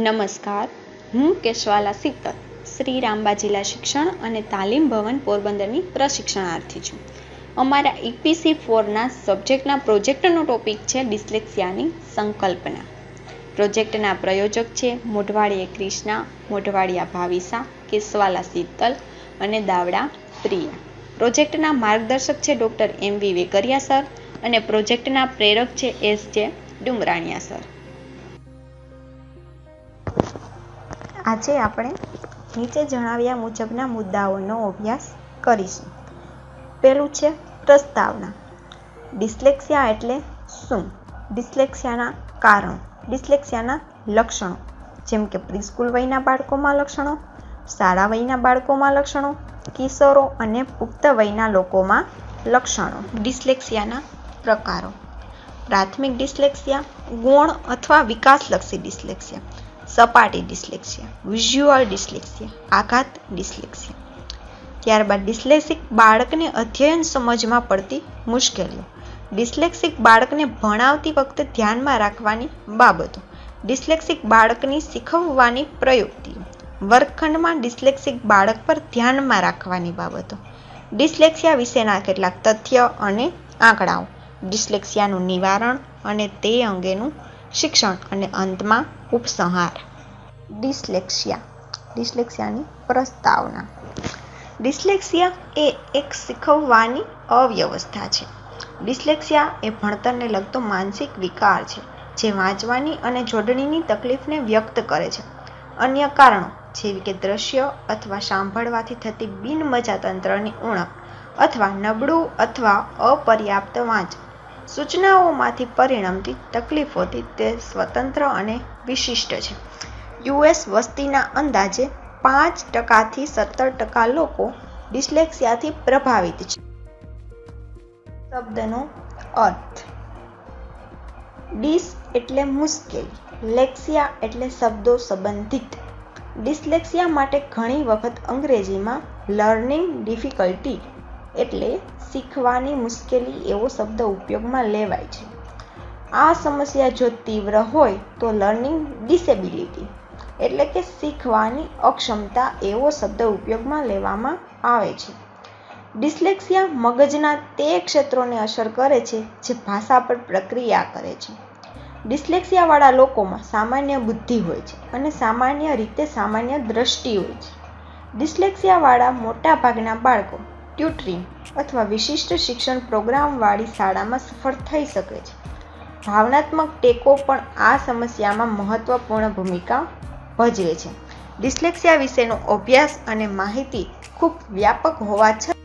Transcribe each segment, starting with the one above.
નમસ્કાર, હું કેશવાલા સિત્તલ, શ્રી રામબા જિલ્લા શિક્ષણ અને તાલીમ ભવન પોરબંદરની પ્રશિક્ષણાર્થી છું. અમારા EPC4ના સબ્જેક્ટના પ્રોજેક્ટનો ટોપિક છે ડિસ્લેક્સિયાની સંકલ્પના. પ્રોજેક્ટના પ્રયોજક છે મોઢવાડિયા ક્રિષ્ના, મોઢવાડિયા ભાવિસા, કેશવાલા સિત્તલ અને દાવડા પ્રિયા. પ્રોજેક્ટના માર્ગદર્શક છે ડૉક્ટર MV વેકરિયા સર અને પ્રોજેક્ટના પ્રેરક છે SJ ડુંગરાણીયા સર. આજે આપણે નીચે જણાવ્યા મુજબના મુદ્દાઓનો અભ્યાસ કરીશું. પહેલું છે પ્રસ્તાવના. ડિસ્લેક્સિયા એટલે શું? ડિસ્લેક્સિયાના કારણો, ડિસ્લેક્સિયાના લક્ષણો, જેમ કે પ્રીસ્કૂલ વયના બાળકોમાં લક્ષણો, શાળા વયના બાળકોમાં લક્ષણો, કિશોરો અને પુખ્ત વયના લોકોમાં લક્ષણો. ડિસ્લેક્સિયાના પ્રકારો. પ્રાથમિક ડિસ્લેક્સિયા, ગૌણ અથવા વિકાસલક્ષી ડિસ્લેક્સિયા, સપાટી ડિસ્લેક્સિયા, વિઝ્યુઅલ ડિસ્લેક્સિયા, આઘાત ડિસ્લેક્સિયા. ત્યારબાદ ડિસ્લેક્સિક બાળકને અધ્યયન સમજમાં પડતી મુશ્કેલીઓ. ડિસ્લેક્સિક બાળકને ભણાવતી વખતે ધ્યાનમાં રાખવાની બાબતો. ડિસ્લેક્સિક બાળકની શીખવવાની પ્રયુક્તિઓ. વર્ગખંડમાં ડિસ્લેક્સિક બાળક પર ધ્યાનમાં રાખવાની બાબતો. ડિસ્લેક્સિયા વિશેના કેટલાક તથ્ય અને આંકડાઓ. ડિસ્લેક્સિયાનું નિવારણ અને તે અંગેનું શિક્ષણ અને અંતમાં ઉપસંહાર. ડિસ્લેક્સિયાની પ્રસ્તાવના. ડિસ્લેક્સિયા એ એક શીખવવાની અવ્યવસ્થા છે. ડિસ્લેક્સિયા એ ભણતરને લગતો માનસિક વિકાર છે જે વાંચવાની અને જોડણીની તકલીફને વ્યક્ત કરે છે. અન્ય કારણો જેવી કે દ્રશ્ય અથવા સાંભળવાથી થતી બિનમજાતંત્રની ઉણપ અથવા નબળું અથવા અપર્યાપ્ત વાંચન, સૂચનાઓમાંથી પરિણમતી તકલીફોથી તે સ્વતંત્ર અને વિશિષ્ટ છે. US વસ્તીના અંદાજે 5% થી 17% લોકો ડિસ્લેક્સિયાથી પ્રભાવિત છે. શબ્દનો અર્થ. ડિસ એટલે મુશ્કેલી, લેક્સિયા એટલે શબ્દો સંબંધિત. ડિસ્લેક્સિયા માટે ઘણી વખત અંગ્રેજીમાં લર્નિંગ ડિફિકલ્ટી એટલે શીખવાની મુશ્કેલી એવો શબ્દ ઉપયોગમાં લેવાય છે. આ સમસ્યા જો તીવ્ર હોય તો લર્નિંગ ડિસેબિલિટી એટલે કે શીખવાની અક્ષમતા એવો શબ્દ ઉપયોગમાં લેવામાં આવે છે. ડિસ્લેક્સિયા મગજના તે ક્ષેત્રોને અસર કરે છે જે ભાષા પર પ્રક્રિયા કરે છે. ડિસ્લેક્સિયાવાળા લોકોમાં સામાન્ય બુદ્ધિ હોય છે અને સામાન્ય રીતે સામાન્ય દ્રષ્ટિ હોય છે. ડિસ્લેક્સિયાવાળા મોટાભાગના બાળકો ટ્યુટરિંગ અથવા વિશિષ્ટ શિક્ષણ પ્રોગ્રામવાળી શાળામાં સફળ થઈ શકે છે. ભાવનાત્મક ટેકો પણ આ સમસ્યામાં મહત્વપૂર્ણ ભૂમિકા ભજવે છે. ડિસ્લેક્સિયા વિશેનો અભ્યાસ અને માહિતી ખૂબ વ્યાપક હોવા છતાં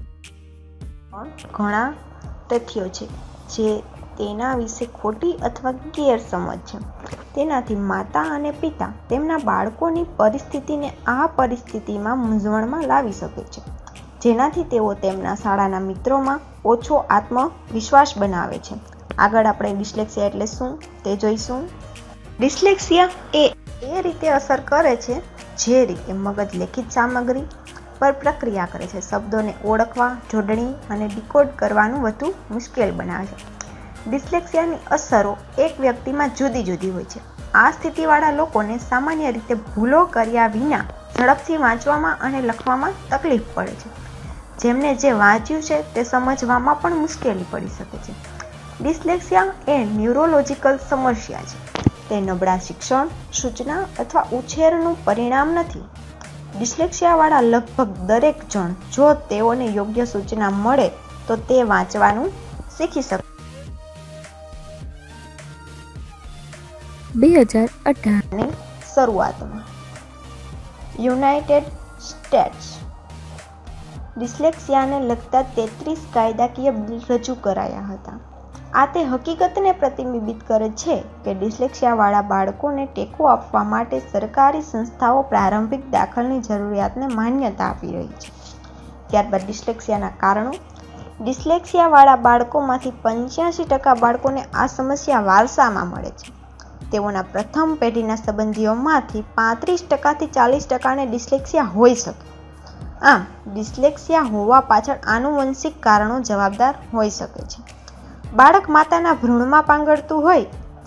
ઘણા તથ્યો છે જે તેના વિશે ખોટી અથવા ગેરસમજ છે. તેનાથી માતા અને પિતા તેમના બાળકોની પરિસ્થિતિને આ પરિસ્થિતિમાં મૂંઝવણમાં લાવી શકે છે, જેનાથી તેઓ તેમના શાળાના મિત્રોમાં ઓછો આત્મવિશ્વાસ બનાવે છે. આગળ આપણે ડિસ્લેક્સિયા એટલે શું તે જોઈશું. ડિસ્લેક્સિયા એ રીતે અસર કરે છે જે રીતે મગજ લેખિત સામગ્રી પર પ્રક્રિયા કરે છે. શબ્દોને ઓળખવા, જોડણી અને ડીકોડ કરવાનું વધુ મુશ્કેલ બનાવે છે. ડિસ્લેક્સિયાની અસરો એક વ્યક્તિમાં જુદી જુદી હોય છે. આ સ્થિતિવાળા લોકોને સામાન્ય રીતે ભૂલો કર્યા વિના ઝડપથી વાંચવામાં અને લખવામાં તકલીફ પડે છે. જેમને જે વાંચ્યું છે તે સમજવામાં પણ મુશ્કેલી પડી શકે છે. ડિસ્લેક્સિયા એ ન્યુરોલોજિકલ સમસ્યા છે. તે નબળા શિક્ષણ, સૂચના અથવા ઉછેરનું પરિણામ નથી. ડિસ્લેક્સિયાવાળા લગભગ દરેક જણ જો તેઓને યોગ્ય સૂચના મળે તો તે વાંચવાનું શીખી શકે. 2018ની શરૂઆતમાં યુનાઇટેડ સ્ટેટ્સ ડિસ્લેક્સિયાને લગતા 33 કાયદાકીય બિલ રજૂ કરાયા હતા. આ તે હકીકતને પ્રતિબિંબિત કરે છે કે ડિસ્લેક્સિયાવાળા બાળકોને ટેકો આપવા માટે સરકારી સંસ્થાઓ પ્રારંભિક દાખલની જરૂરિયાતને માન્યતા આપી રહી છે. ત્યારબાદ ડિસ્લેક્સિયાના કારણો. ડિસ્લેક્સિયાવાળા બાળકોમાંથી 85% બાળકોને આ સમસ્યા વારસામાં મળે છે. તેઓના પ્રથમ પેઢીના સંબંધીઓમાંથી 35% થી 40%ને ડિસ્લેક્સિયા હોઈ શકે. આમ ડિસ્લેક્સિયા હોવા પાછળ આનુવંશિક કારણો જવાબદાર હોઈ શકે છે. બાળક માતાના ભ્રૂણમાં પાંગરતું હોય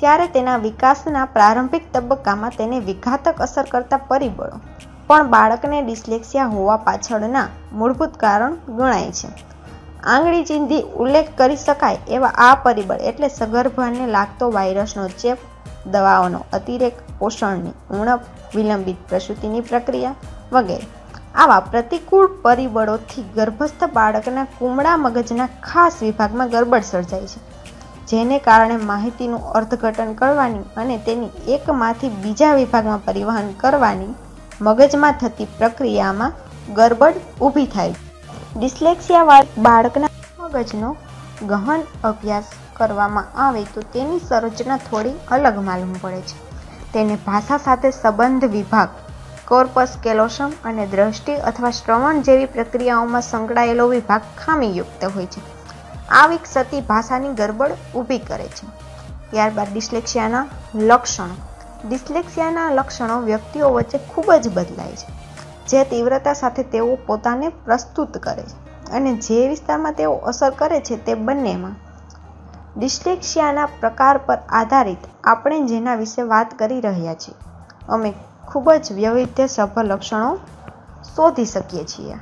ત્યારે તેના વિકાસના પ્રારંભિક તબક્કામાં તેને વિઘાતક અસર કરતા પરિબળો પણ બાળકને ડિસ્લેક્સિયા હોવા પાછળના મૂળભૂત કારણ ગણાય છે. આંગળી ચીંધી ઉલ્લેખ કરી શકાય એવા આ પરિબળ એટલે સગર્ભાને લાગતો વાયરસનો ચેપ, દવાઓનો અતિરેક, પોષણની ઉણપ, વિલંબિત પ્રસૂતિની પ્રક્રિયા વગેરે. આવા પ્રતિકૂળ પરિબળોથી ગર્ભસ્થ બાળકના કુમળા મગજના ખાસ વિભાગમાં ગરબડ સર્જાય છે, જેને કારણે માહિતીનું અર્થઘટન કરવાની અને તેની એકમાંથી બીજા વિભાગમાં પરિવહન કરવાની મગજમાં થતી પ્રક્રિયામાં ગરબડ ઊભી થાય. ડિસ્લેક્સિયાવાળા બાળકના મગજનો ગહન અભ્યાસ કરવામાં આવે તો તેની સંરચના થોડી અલગ માલુમ પડે છે. તેને ભાષા સાથે સંબંધ વિભાગ, કોર્પસ કેલોસમ અને દ્રષ્ટિ અથવા શ્રવણ જેવી પ્રક્રિયાઓમાં સંકળાયેલો વિભાગ ખામીયુક્ત હોય છે. આ વિકસતી ભાષાની ગરબડ ઊભી કરે છે. ત્યારબાદ ડિસ્લેક્સિયાના લક્ષણો. ડિસ્લેક્સિયાના લક્ષણો વ્યક્તિઓ વચ્ચે ખૂબ જ બદલાય છે. જે તીવ્રતા સાથે તેઓ પોતાને પ્રસ્તુત કરે છે અને જે વિસ્તારમાં તેઓ અસર કરે છે તે બંનેમાં. ડિસ્લેક્સિયાના પ્રકાર પર આધારિત આપણે જેના વિશે વાત કરી રહ્યા છીએ, અમે ખૂબ જ વૈવિધ્યસભર લક્ષણો શોધી શકીએ છીએ.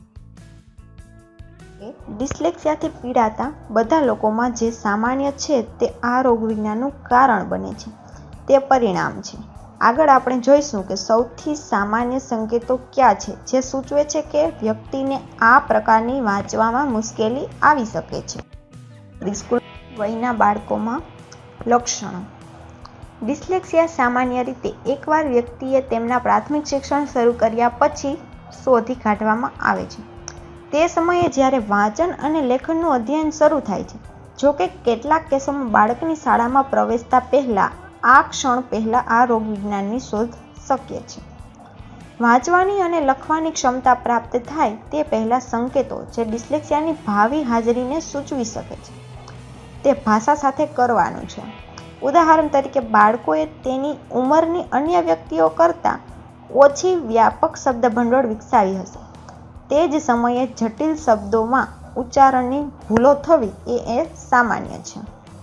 ડિસ્લેક્સિયાથી પીડાતા બધા લોકોમાં જે સામાન્ય છે તે આ રોગવિજ્ઞાનનું કારણ બને છે તે પરિણામ છે. આગળ આપણે જોઈશું કે સૌથી સામાન્ય સંકેતો કયા છે જે સૂચવે છે કે વ્યક્તિને આ પ્રકારની વાંચવામાં મુશ્કેલી આવી શકે છે. પ્રીસ્કૂલ વયના બાળકોમાં લક્ષણો. ડિસ્લેક્સિયા સામાન્ય રીતે એકવાર વ્યક્તિએ તેમના પ્રાથમિક શિક્ષણ શરૂ કર્યા પછી શોધી કાઢવામાં આવે છે. તે સમયે જ્યારે વાંચન અને લેખનનું અધ્યયન શરૂ થાય છે. જોકે કેટલાક કેસોમાં બાળકની શાળામાં પ્રવેશતા પહેલા આ ક્ષણ પહેલા આ રોગવિજ્ઞાનની શોધ શક્ય છે. વાંચવાની અને લખવાની ક્ષમતા પ્રાપ્ત થાય તે પહેલા સંકેતો જે ડિસ્લેક્સિયાની ભાવિ હાજરીને સૂચવી શકે છે તે ભાષા સાથે કરવાનું છે. ઉદાહરણ તરીકે, બાળકોએ તેની ઉંમરની અન્ય વ્યક્તિઓ કરતાં ઓછી વ્યાપક શબ્દભંડોળ વિકસાવી હશે. તે જ સમયે જટિલ શબ્દોમાં ઉચ્ચારણની ભૂલો થવી એ સામાન્ય છે.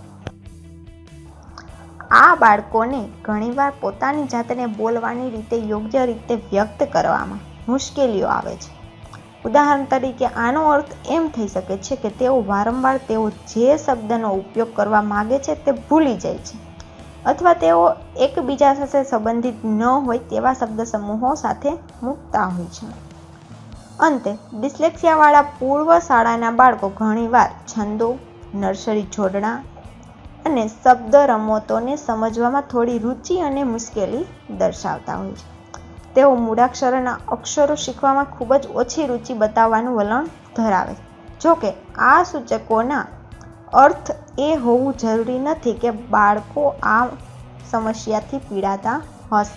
આ બાળકોને ઘણીવાર પોતાની જાતને બોલવાની રીતે યોગ્ય રીતે વ્યક્ત કરવામાં મુશ્કેલીઓ આવે છે. ઉદાહરણ તરીકે, આનો અર્થ એમ થઈ શકે છે કે તેઓ વારંવાર તેઓ જે શબ્દનો ઉપયોગ કરવા માગે છે તે ભૂલી જાય છે, અથવા તેઓ એકબીજા સાથે સંબંધિત ન હોય તેવા શબ્દ સમૂહો સાથે મૂકતા હોય છે. અંતે, ડિસ્લેક્સિયાવાળા પૂર્વ શાળાના બાળકો ઘણીવાર છંદો, નર્સરી જોડણા અને શબ્દ રમતોને સમજવામાં થોડી રુચિ અને મુશ્કેલી દર્શાવતા હોય છે. તેઓ મૂળાક્ષરોના અક્ષરો શીખવામાં ખૂબ જ ઓછી રુચિ બતાવવાનું વલણ ધરાવે છે. જોકે આ સૂચકોના અર્થ એ હોવું જરૂરી નથી કે બાળકો આ સમસ્યાથી પીડાતા હશે.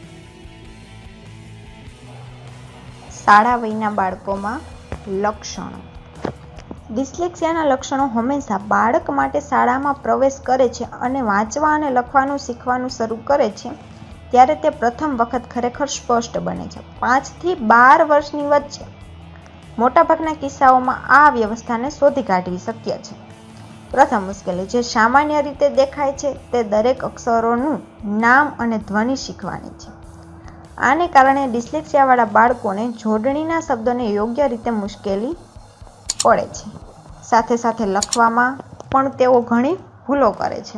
શાળા વયના બાળકોમાં લક્ષણો. ડિસ્લેક્સિયાના લક્ષણો હંમેશા બાળક માટે શાળામાં પ્રવેશ કરે છે અને વાંચવા અને લખવાનું શીખવાનું શરૂ કરે છે ત્યારે તે પ્રથમ વખત ખરેખર સ્પષ્ટ બને છે. 5 થી 12 વર્ષની વચ્ચે મોટાભાગના કિસ્સાઓમાં આ વ્યવસ્થાને શોધી કાઢવી શક્ય છે. પ્રથમ મુશ્કેલી જે સામાન્ય રીતે દેખાય છે તે દરેક અક્ષરોનું નામ અને ધ્વનિ શીખવાની છે. આને કારણે ડિસ્લેક્સિયાવાળા બાળકોને જોડણીના શબ્દોને યોગ્ય રીતે મુશ્કેલી પડે છે. સાથે સાથે લખવામાં પણ તેઓ ઘણી ભૂલો કરે છે.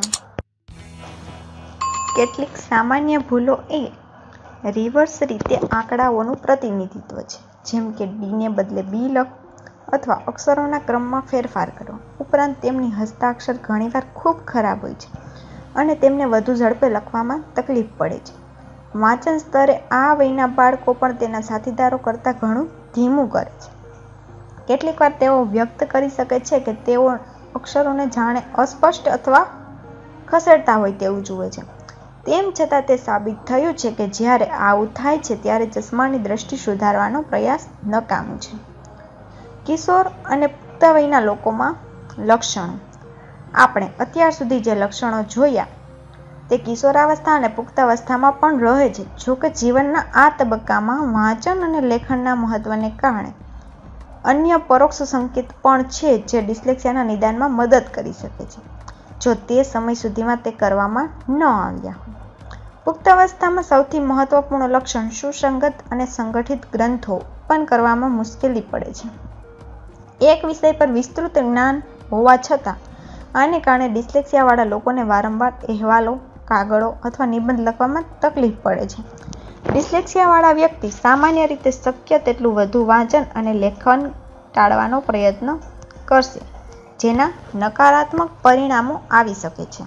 કેટલીક સામાન્ય ભૂલો એ રિવર્સ રીતે આંકડાઓનું પ્રતિનિધિત્વ છે, જેમ કે ડીને બદલે બી લખવું અથવા અક્ષરોના ક્રમમાં ફેરફાર કરવો. ઉપરાંત તેમની હસ્તાક્ષર ઘણીવાર ખૂબ ખરાબ હોય છે અને તેમને વધુ ઝડપે લખવામાં તકલીફ પડે છે. વાંચન સ્તરે આ વયના બાળકો પણ તેના સાથીદારો કરતાં ઘણું ધીમું કરે છે. કેટલીકવાર તેઓ વ્યક્ત કરી શકે છે કે તેઓ અક્ષરોને જાણે અસ્પષ્ટ અથવા ખસેડતા હોય તેવું જુએ છે. તેમ છતાં તે સાબિત થયું છે કે જ્યારે આવું થાય છે ત્યારે ચશ્માની દ્રષ્ટિ સુધારવાનો પ્રયાસ નકામું છે. કિશોર અને પુખ્ત વયના લોકોમાં લક્ષણો. આપણે અત્યાર સુધી જે લક્ષણો જોયા તે કિશોરાવસ્થા અને પુખ્તાવસ્થામાં પણ રહે છે. જોકે જીવનના આ તબક્કામાં વાંચન અને લેખનના મહત્વને કારણે અન્ય પરોક્ષ સંકેત પણ છે જે ડિસ્લેક્સિયાના નિદાનમાં મદદ કરી શકે છે. જો તે સમય સુધીમાં તે કરવામાં ન આવ્યા હોય. પુખ્તાવસ્થામાં સૌથી મહત્વપૂર્ણ લક્ષણ સુસંગત અને સંગઠિત ગ્રંથો ઉત્પન્ન કરવામાં મુશ્કેલી પડે છે. એક વિષય પર વિસ્તૃત જ્ઞાન હોવા છતાં આને કારણે ડિસ્લેક્સિયાવાળા લોકોને વારંવાર અહેવાલો, કાગળો અથવા નિબંધ લખવામાં તકલીફ પડે છે. ડિસ્લેક્સિયાવાળા વ્યક્તિ સામાન્ય રીતે શક્ય તેટલું વધુ વાંચન અને લેખન ટાળવાનો પ્રયત્ન કરશે, જેના નકારાત્મક પરિણામો આવી શકે છે.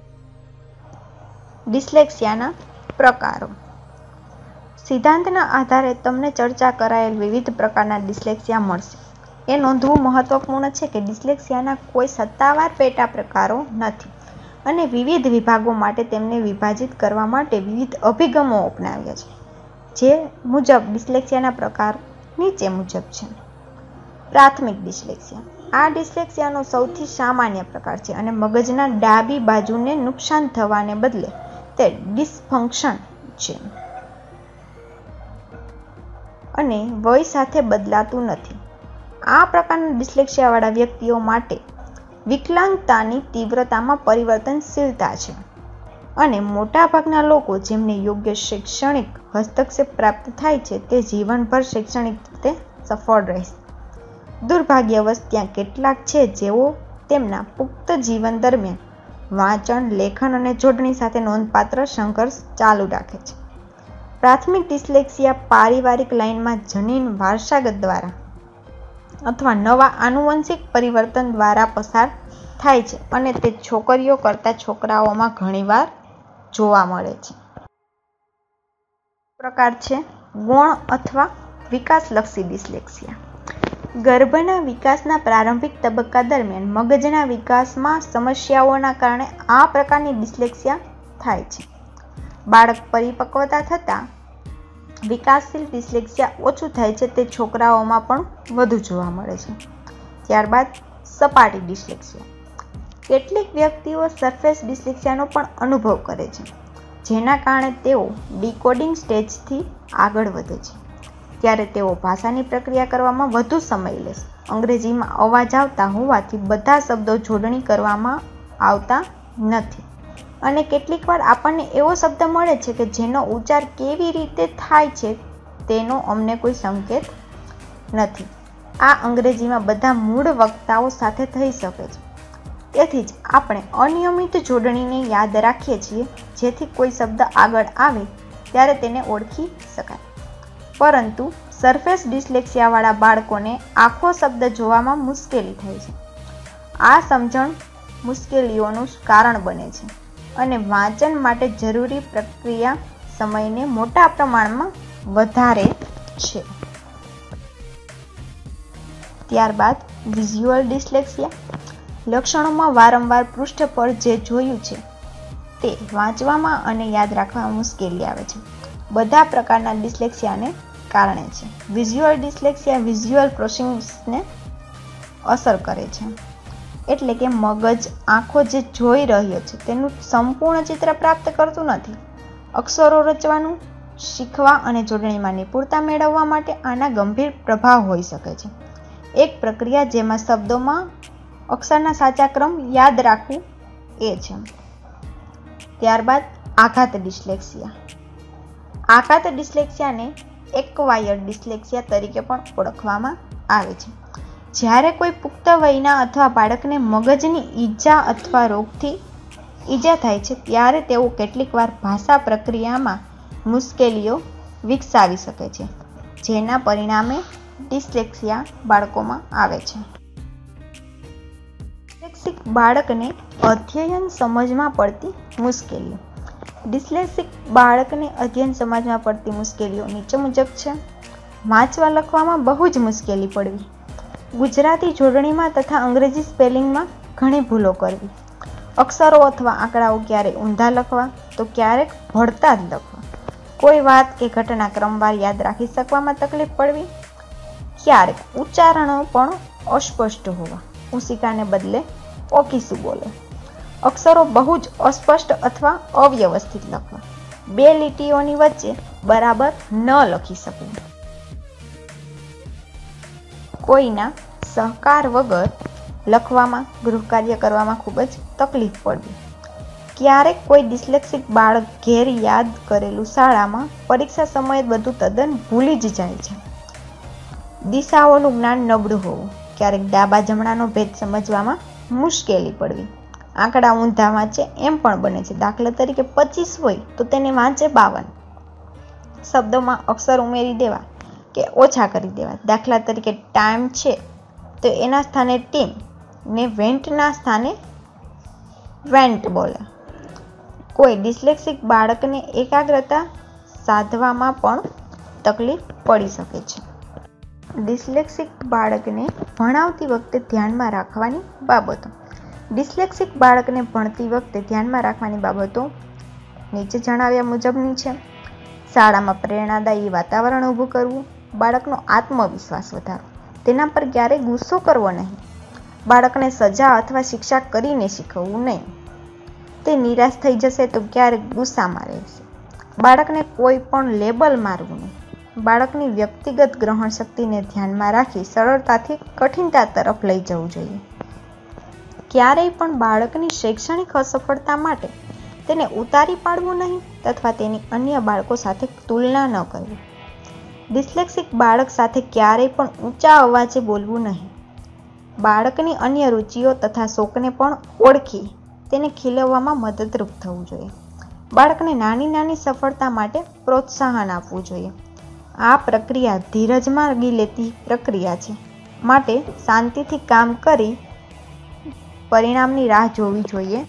ડિસ્લેક્સિયાના પ્રકારો. સિદ્ધાંતના આધારે તમને ચર્ચા કરાયેલ વિવિધ પ્રકારના ડિસ્લેક્સિયા મળશે. એ નોંધવું મહત્વપૂર્ણ છે કે ડિસ્લેક્સિયાના કોઈ સત્તાવાર પેટા પ્રકારો નથી અને વિવિધ વિભાગો માટે તેમને વિભાજિત કરવા માટે વિવિધ અભિગમો અપનાવ્યા છે. જે મુજબ ડિસ્લેક્સિયાના પ્રકાર નીચે મુજબ છે. પ્રાથમિક ડિસ્લેક્સિયા. આ ડિસ્લેક્સિયાનો સૌથી સામાન્ય પ્રકાર છે અને મગજના ડાબી બાજુને નુકસાન થવાને બદલે તે ડિસફંક્શન છે અને વય સાથે બદલાતું નથી. આ પ્રકારના ડિસ્લેક્સિયાવાળા વ્યક્તિઓ માટે વિકલાંગતાની તીવ્રતામાં પરિવર્તનશીલતા છે અને મોટાભાગના લોકો જેમને યોગ્ય શૈક્ષણિક હસ્તક્ષેપ પ્રાપ્ત થાય છે તે જીવનભર શૈક્ષણિક રીતે સફળ રહેશે. દુર્ભાગ્યવશ ત્યાં કેટલાક છે જેઓ તેમના પુખ્ત જીવન દરમિયાન વાંચન, લેખન અને જોડણી સાથે નોંધપાત્ર સંઘર્ષ ચાલુ રાખે છે. પ્રાથમિક ડિસ્લેક્સિયા પારિવારિક લાઇનમાં જનીન વારસાગત દ્વારા અથવા નવા આનુવંશિક પરિવર્તન દ્વારા પસાર થાય છે અને તે છોકરીઓ કરતાં છોકરાઓમાં ઘણીવાર જોવા મળે છે. પ્રકાર છે ગૌણ અથવા વિકાસલક્ષી ડિસ્લેક્સિયા. ગર્ભના વિકાસના પ્રારંભિક તબક્કા દરમિયાન મગજના વિકાસમાં સમસ્યાઓના કારણે આ પ્રકારની ડિસ્લેક્સિયા થાય છે. બાળક પરિપક્વતા થતાં વિકાસશીલ ડિસ્લેક્સિયા ઓછું થાય છે તે છોકરાઓમાં પણ વધુ જોવા મળે છે. ત્યારબાદ સપાટી ડિસ્લેક્સિયા. કેટલીક વ્યક્તિઓ સરફેસ ડિસ્લેક્સિયાનો પણ અનુભવ કરે છે, જેના કારણે તેઓ ડીકોડિંગ સ્ટેજથી આગળ વધે છે. ત્યારે તેઓ ભાષાની પ્રક્રિયા કરવામાં વધુ સમય લેશે. અંગ્રેજીમાં અવાજ આવતા હોવાથી બધા શબ્દો જોડણી કરવામાં આવતા નથી અને કેટલીકવાર આપણને એવો શબ્દ મળે છે કે જેનો ઉચ્ચાર કેવી રીતે થાય છે તેનો અમને કોઈ સંકેત નથી. આ અંગ્રેજીમાં બધા મૂળ વક્તાઓ સાથે થઈ શકે છે. તેથી જ આપણે અનિયમિત જોડણીને યાદ રાખીએ છીએ જેથી કોઈ શબ્દ આગળ આવે ત્યારે તેને ઓળખી શકાય. પરંતુ સરફેસ ડિસ્લેક્સિયાવાળા બાળકોને આખો શબ્દ જોવામાં મુશ્કેલી થાય છે. આ સમજણ મુશ્કેલીઓનું કારણ બને છે અને વાંચન માટે જરૂરી પ્રક્રિયા સમયને મોટા પ્રમાણમાં વધારે છે. ત્યારબાદ વિઝ્યુઅલ ડિસ્લેક્સિયા. લક્ષણોમાં વારંવાર પૃષ્ઠ પર જે જોયું છે તે વાંચવામાં અને યાદ રાખવામાં મુશ્કેલી આવે છે. બધા પ્રકારના ડિસ્લેક્સિયાને કારણે છે. વિઝ્યુઅલ ડિસ્લેક્સિયા વિઝ્યુઅલ પ્રોસેસિંગને અસર કરે છે, એટલે કે મગજ આંખો જે જોઈ રહ્યો છે તેનું સંપૂર્ણ ચિત્ર પ્રાપ્ત કરતું નથી. અક્ષરો રચવાનું, શીખવા અને જોડણીમાં નિપુણતા મેળવવા માટે આના ગંભીર પ્રભાવ હોઈ શકે છે. એક પ્રક્રિયા જેમાં શબ્દોમાં અક્ષરના સાચા ક્રમ યાદ રાખવું એ છે. ત્યારબાદ આઘાત ડિસ્લેક્સિયા. આઘાત ડિસ્લેક્સિયાને એક્વાયર્ડ ડિસ્લેક્સિયા તરીકે પણ ઓળખવામાં આવે છે. જ્યારે કોઈ પુખ્ત વયના અથવા બાળકને મગજની ઈજા અથવા રોગથી ઈજા થાય છે ત્યારે તેઓ કેટલીકવાર ભાષા પ્રક્રિયામાં મુશ્કેલીઓ વિકસાવી શકે છે, જેના પરિણામે ડિસ્લેક્સિયા બાળકોમાં આવે છે. ડિસ્લેક્સિક બાળકને અધ્યયન સમજમાં પડતી મુશ્કેલીઓ. ડિસ્લેક્સિક બાળકને અધ્યયન સમજમાં પડતી મુશ્કેલીઓ નીચે મુજબ છે. વાંચવા લખવામાં બહુ જ મુશ્કેલી પડવી, ગુજરાતી જોડણીમાં તથા અંગ્રેજી સ્પેલિંગમાં ઘણી ભૂલો કરવી, અક્ષરો અથવા આંકડાઓ ક્યારેક ઊંધા લખવા તો ક્યારેક ભળતા જ લખવા, કોઈ વાત કે ઘટના ક્રમવાર યાદ રાખી શકવામાં તકલીફ પડવી, ક્યારેક ઉચ્ચારણો પણ અસ્પષ્ટ હોવા, ઉસિકાને બદલે ઓકીસું બોલે, અક્ષરો બહુ જ અસ્પષ્ટ અથવા અવ્યવસ્થિત લખવા, બે લીટીઓની વચ્ચે બરાબર ન લખી શકવું, કોઈના સહકાર વગર લખવામાં, ગૃહકાર્ય કરવામાં ખૂબ જ તકલીફ પડવી. ક્યારેક કોઈ ડિસ્લેક્સિક બાળક ઘેર યાદ કરેલું શાળામાં પરીક્ષા સમયે બધું તદ્દન ભૂલી જ જાય છે. દિશાઓનું જ્ઞાન નબળું હોવું, ક્યારેક ડાબા જમણાનો ભેદ સમજવામાં મુશ્કેલી પડવી. આંકડા ઊંધા વાંચે એમ પણ બને છે. દાખલા તરીકે 25 હોય તો તેને વાંચે 52. શબ્દોમાં અક્ષર ઉમેરી દેવા કે ઓછા કરી દેવા. દાખલા તરીકે ટાઈમ છે તો એના સ્થાને ટીમ ને વેન્ટના સ્થાને વેન્ટ બોલે. કોઈ ડિસ્લેક્સિક બાળકને એકાગ્રતા સાધવામાં પણ તકલીફ પડી શકે છે. ડિસ્લેક્સિક બાળકને ભણાવતી વખતે ધ્યાનમાં રાખવાની બાબતો. ડિસ્લેક્સિક બાળકને ભણતી વખતે ધ્યાનમાં રાખવાની બાબતો નીચે જણાવ્યા મુજબની છે. શાળામાં પ્રેરણાદાયી વાતાવરણ ઊભું કરવું. બાળકનો આત્મવિશ્વાસ વધારવો. તેના પર ક્યારેય ગુસ્સો કરવો નહીં. બાળકને સજા અથવા શિક્ષા કરીને શીખવવું નહીં. તે નિરાશ થઈ જશે તો ક્યારેક ગુસ્સામાં રહેશે. બાળકને કોઈ પણ લેબલ મારવું નહીં. બાળકની વ્યક્તિગત ગ્રહણ શક્તિને ધ્યાનમાં રાખી સરળતાથી કઠિનતા તરફ લઈ જવું જોઈએ. ક્યારેય પણ બાળકની શૈક્ષણિક અસફળતા માટે તેને ઉતારી પાડવું નહીં તથા તેની અન્ય બાળકો સાથે તુલના ન કરવી. ડિસ્લેક્સિક બાળક સાથે ક્યારેય પણ ઊંચા અવાજે બોલવું નહીં. બાળકની અન્ય રુચિઓ તથા શોખને પણ ઓળખી તેને ખીલવવામાં મદદરૂપ થવું જોઈએ. બાળકને નાની નાની સફળતા માટે પ્રોત્સાહન આપવું જોઈએ. આ પ્રક્રિયા ધીરજ માંગી લેતી પ્રક્રિયા છે, માટે શાંતિથી કામ કરી પરિણામની રાહ જોવી જોઈએ.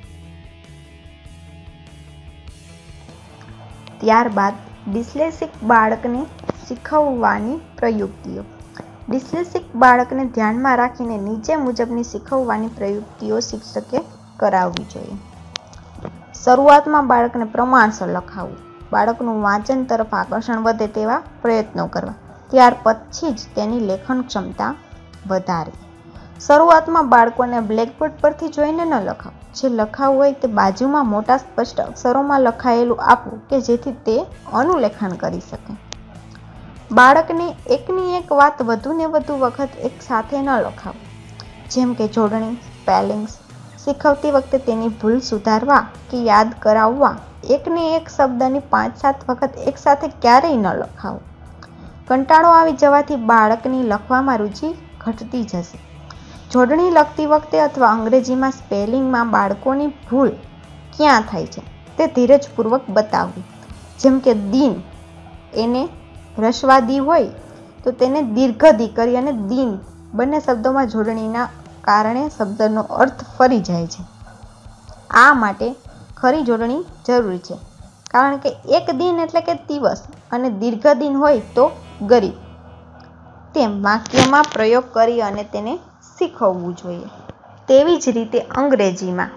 ત્યારબાદ ડિસ્લેક્સિક બાળકને શીખવવાની પ્રયુક્તિઓ. ડિસ્લેક્સિક બાળકને ધ્યાનમાં રાખીને નીચે મુજબની શીખવવાની પ્રયુક્તિઓ શિક્ષકે કરાવવી જોઈએ. શરૂઆતમાં બાળકને પ્રમાણસર લખાવવું. બાળકનું વાંચન તરફ આકર્ષણ વધે તેવા પ્રયત્નો કરવા. ત્યાર પછી જ તેની લેખન ક્ષમતા વધારવી. શરૂઆતમાં બાળકોને બ્લેકબોર્ડ પરથી જોઈને ન લખાવો. જે લખાવું હોય તે બાજુમાં મોટા સ્પષ્ટ અક્ષરોમાં લખાયેલું આપવું કે જેથી તે અનુલેખન કરી શકે. બાળકને એકની એક વાત વધુને વધુ વખત એક સાથે ન લખાવો. જેમ કે જોડણી, સ્પેલિંગ્સ. શીખવતી વખતે તેની ભૂલ સુધારવા કે યાદ કરાવવા એકને એક શબ્દની 5-7 વખત એકસાથે ક્યારેય ન લખાવો. કંટાળો આવી જવાથી બાળકની લખવામાં રુચિ ઘટતી જશે. જોડણી લખતી વખતે અથવા અંગ્રેજીમાં સ્પેલિંગમાં બાળકોની ભૂલ ક્યાં થાય છે તે ધીરજપૂર્વક બતાવવું. જેમ કે દિન એને રસવાદી હોય તો તેને દીર્ઘદી કરી અને દિન બંને શબ્દોમાં જોડણીના કારણે શબ્દનો અર્થ ફરી જાય છે. આ માટે ખરી જોડણી જરૂરી છે, કારણ કે એક દિન એટલે કે દિવસ અને દીર્ઘ દિન હોય તો ગરીબ. તેમ વાક્યમાં પ્રયોગ કરી અને તેને શીખવવું જોઈએ. તેવી જ રીતે અંગ્રેજીમાં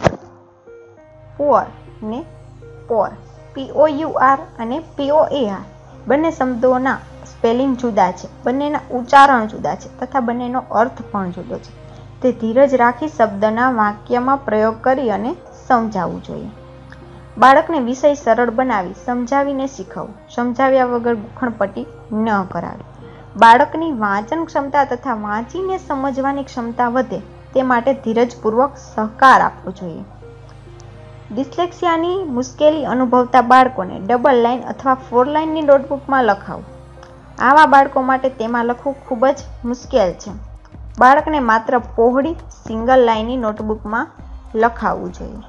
પોર ને પોર, POUR અને POAR બંને શબ્દોના સ્પેલિંગ જુદા છે, બંનેના ઉચ્ચારણ જુદા છે તથા બંનેનો અર્થ પણ જુદો છે. તે ધીરજ રાખી શબ્દના વાક્યમાં પ્રયોગ કરી અને સમજાવવું જોઈએ. બાળકને વિષય સરળ બનાવી સમજાવીને શીખવવું. સમજાવ્યા વગર ગુખણપટ્ટી ન કરાવી. બાળકની વાંચન ક્ષમતા તથા વાંચીને સમજવાની ક્ષમતા વધે તે માટે ધીરજપૂર્વક સહકાર આપવો જોઈએ. ડિસ્લેક્સિયાની મુશ્કેલી અનુભવતા બાળકોને ડબલ લાઇન અથવા 4 લાઇનની નોટબુકમાં લખાવવું. આવા બાળકો માટે તેમાં લખવું ખૂબ જ મુશ્કેલ છે. બાળકને માત્ર પહોળી સિંગલ લાઇનની નોટબુકમાં લખાવવું જોઈએ.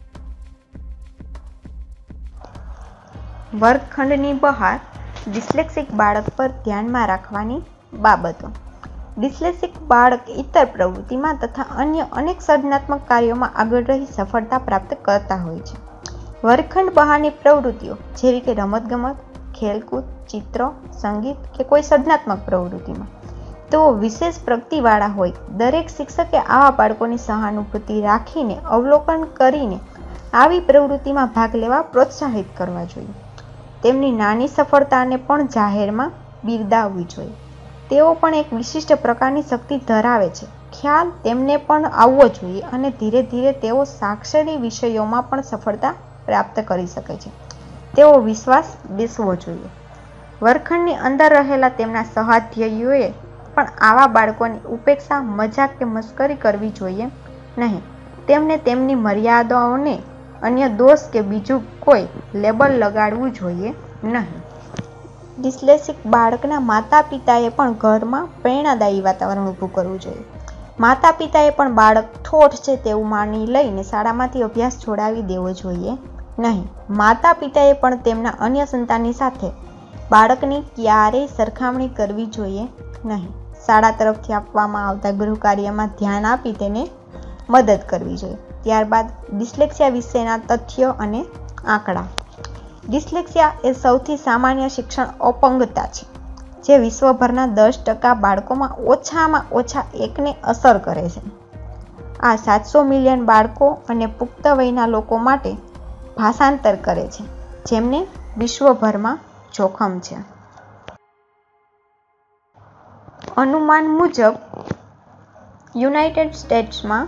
વર્ગખંડની બહાર ડિસ્લેક્સિક બાળક પર ધ્યાનમાં રાખવાની બાબતો. ડિસ્લેક્સિક બાળક ઇતર પ્રવૃત્તિમાં તથા અન્ય અનેક સર્જનાત્મક કાર્યોમાં આગળ રહી સફળતા પ્રાપ્ત કરતા હોય છે. વર્ગખંડ બહારની પ્રવૃત્તિઓ જેવી કે રમતગમત, ખેલકૂદ, ચિત્ર, સંગીત કે કોઈ સર્જનાત્મક પ્રવૃત્તિમાં તેઓ વિશેષ પ્રગતિવાળા હોય. દરેક શિક્ષકે આવા બાળકોની સહાનુભૂતિ રાખીને અવલોકન કરીને આવી પ્રવૃત્તિમાં ભાગ લેવા પ્રોત્સાહિત કરવા જોઈએ. તેમની નાની સફળતાને પણ જાહેરમાં બિરદાવવી જોઈએ. તેઓ પણ એક વિશિષ્ટ પ્રકારની શક્તિ ધરાવે છે. ખ્યાલ તેમને પણ આવવો જોઈએ અને ધીરે ધીરે તેઓ સાક્ષરી વિષયોમાં પણ સફળતા પ્રાપ્ત કરી શકે છે. તેઓ વિશ્વાસ બેસવો જોઈએ. વર્ગખંડની અંદર રહેલા તેમના સહાધ્યાયીઓએ પણ આવા બાળકોની ઉપેક્ષા, મજાક કે મસ્કરી કરવી જોઈએ નહીં. તેમને તેમની મર્યાદાઓને અન્ય દોષ કે બીજું કોઈ લેબલ લગાડવું જોઈએ નહીં. ડિસ્લેક્સિક બાળકના માતા પિતાએ પણ ઘરમાં પ્રેરણાદાયી વાતાવરણ ઊભું કરવું જોઈએ. માતા પિતાએ પણ બાળક ઠોઠ છે તેવું માની લઈને શાળામાંથી અભ્યાસ છોડાવી દેવો જોઈએ નહીં. માતા પિતાએ પણ તેમના અન્ય સંતાનની સાથે બાળકની ક્યારેય સરખામણી કરવી જોઈએ નહીં. શાળા તરફથી આપવામાં આવતા ગૃહ કાર્યમાં ધ્યાન આપી તેને મદદ કરવી જોઈએ. ત્યારબાદ ડિસ્લેક્સિયા વિશેના તથ્યો અને આંકડા. ડિસ્લેક્સિયા એ સૌથી સામાન્ય શિક્ષણ અપંગતા છે, જે વિશ્વભરના 10% બાળકોમાં ઓછામાં ઓછા એકને અસર કરે છે. આ 700 મિલિયન બાળકો અને પુખ્ત વયના લોકો માટે ભાષાંતર કરે છે, જેમને વિશ્વભરમાં જોખમ છે. અનુમાન મુજબ યુનાઇટેડ સ્ટેટ્સમાં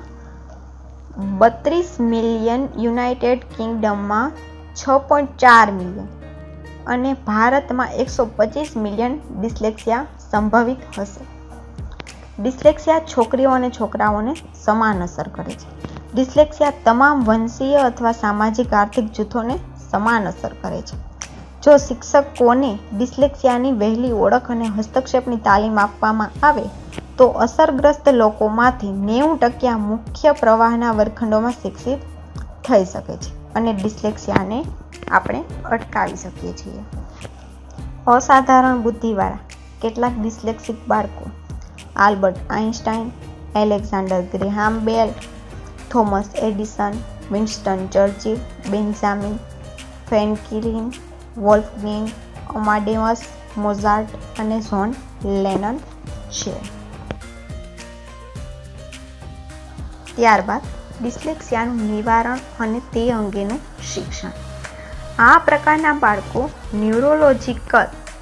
32 મિલિયન, યુનાઇટેડ કિંગડમમાં 6.4 મિલિયન અને ભારતમાં 125 મિલિયન ડિસ્લેક્સિયા સંભવિત હશે. ડિસ્લેક્સિયા છોકરીઓ અને છોકરાઓને સમાન અસર કરે છે. ડિસ્લેક્સિયા તમામ વંશીય અથવા સામાજિક આર્થિક જૂથોને સમાન અસર કરે છે. જો શિક્ષકોને ડિસ્લેક્સિયાની વહેલી ઓળખ અને હસ્તક્ષેપની તાલીમ આપવામાં આવે તો અસરગ્રસ્ત લોકોમાંથી 90% મુખ્ય પ્રવાહના વર્ગખંડોમાં શિક્ષિત થઈ શકે છે અને ડિસ્લેક્સિયાને આપણે અટકાવી શકીએ છીએ. અસાધારણ બુદ્ધિવાળા કેટલાક ડિસ્લેક્સિક બાળકો Albert Einstein, Alexander Graham Bell, Thomas Edison, Winston Churchill, Benjamin Franklin, Wolfgang Amadeus Mozart અને જ્હોન લેનન છે. ત્યારબાદ ડિસ્લેક્સિયાનું નિવારણ અને તે અંગેનું શિક્ષણ. આ પ્રકારના બાળકો ન્યુરોલોજિકલ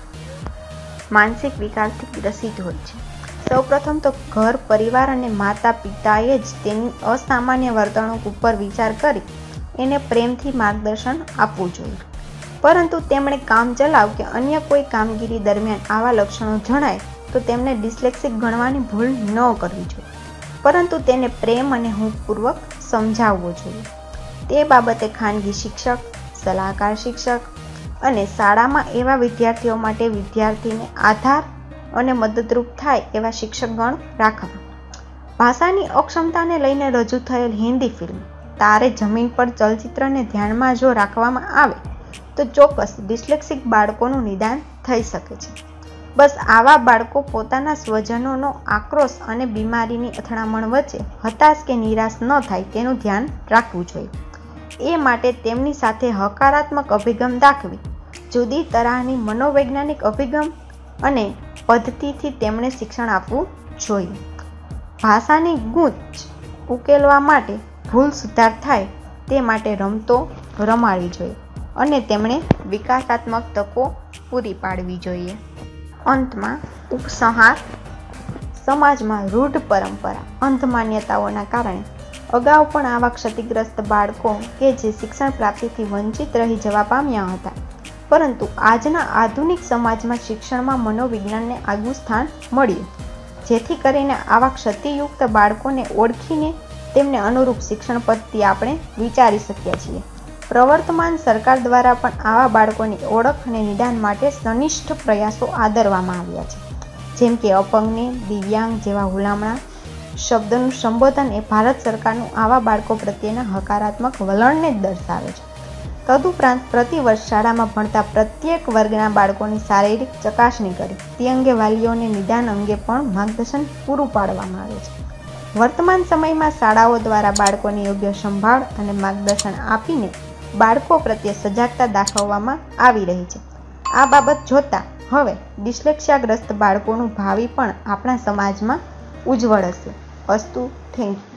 માનસિક વિકારથી ગ્રસિત હોય છે. સૌપ્રથમ તો ઘર, પરિવાર અને માતા પિતાએ જ તેની અસામાન્ય વર્તણૂક ઉપર વિચાર કરી એને પ્રેમથી માર્ગદર્શન આપવું જોઈએ. પરંતુ તેમણે કામચલાઉ કે અન્ય કોઈ કામગીરી દરમિયાન આવા લક્ષણો જણાય તો તેમને ડિસ્લેક્સિક ગણવાની ભૂલ ન કરવી જોઈએ, પરંતુ તેને પ્રેમ અને હૂંફપૂર્વક સમજાવવો જોઈએ. તે બાબતે ખાનગી શિક્ષક, સલાહકાર શિક્ષક અને શાળામાં એવા વિદ્યાર્થીઓ માટે વિદ્યાર્થીને આધાર અને મદદરૂપ થાય એવા શિક્ષકગણ રાખવા. ભાષાની અક્ષમતાને લઈને રજૂ થયેલ હિન્દી ફિલ્મ તારે જમીન પર ચલચિત્રને ધ્યાનમાં જો રાખવામાં આવે તો ચોક્કસ ડિસ્લેક્સિક બાળકોનું નિદાન થઈ શકે છે. બસ આવા બાળકો પોતાના સ્વજનોનો આક્રોશ અને બીમારીની અથડામણ વચ્ચે હતાશ કે નિરાશ ન થાય તેનું ધ્યાન રાખવું જોઈએ. એ માટે તેમની સાથે હકારાત્મક અભિગમ દાખવી, જુદી તરહની મનોવૈજ્ઞાનિક અભિગમ અને પદ્ધતિથી તેમણે શિક્ષણ આપવું જોઈએ. ભાષાની ગૂંચ ઉકેલવા માટે ભૂલ સુધાર થાય તે માટે રમતો રમાડવી જોઈએ અને તેમણે વિકાસાત્મક તકો પૂરી પાડવી જોઈએ. અંતમાં ઉપસંહાર. સમાજમાં રૂઢ પરંપરા, અંધ માન્યતાઓના કારણે અગાઉ પણ આવા ક્ષતિગ્રસ્ત બાળકો કે જે શિક્ષણ પ્રાપ્તિથી વંચિત રહી જવા પામ્યા હતા, પરંતુ આજના આધુનિક સમાજમાં શિક્ષણમાં મનોવિજ્ઞાનને આગવું સ્થાન મળ્યું, જેથી કરીને આવા ક્ષતિયુક્ત બાળકોને ઓળખીને તેમને અનુરૂપ શિક્ષણ પદ્ધતિ આપણે વિચારી શકીએ છીએ. પ્રવર્તમાન સરકાર દ્વારા પણ આવા બાળકોની ઓળખ અને નિદાન માટે સનિષ્ઠ પ્રયાસો આદરવામાં આવ્યા છે. જેમ કે અપંગને દિવ્યાંગ જેવા હુલામણા શબ્દનું સંબોધન એ ભારત સરકારનું આવા બાળકો પ્રત્યેના હકારાત્મક વલણને જ દર્શાવે છે. તદુપરાંત પ્રતિવર્ષ શાળામાં ભણતા પ્રત્યેક વર્ગના બાળકોની શારીરિક ચકાસણી કરી તે અંગે વાલીઓને નિદાન અંગે પણ માર્ગદર્શન પૂરું પાડવામાં આવે છે. વર્તમાન સમયમાં શાળાઓ દ્વારા બાળકોની યોગ્ય સંભાળ અને માર્ગદર્શન આપીને બાળકો પ્રત્યે સજાગતા દાખવવામાં આવી રહી છે. આ બાબત જોતા હવે ડિસ્લેક્સિયાગ્રસ્ત બાળકોનું ભાવિ પણ આપણા સમાજમાં ઉજ્જવળ હશે. અસ્તુ. Thank you.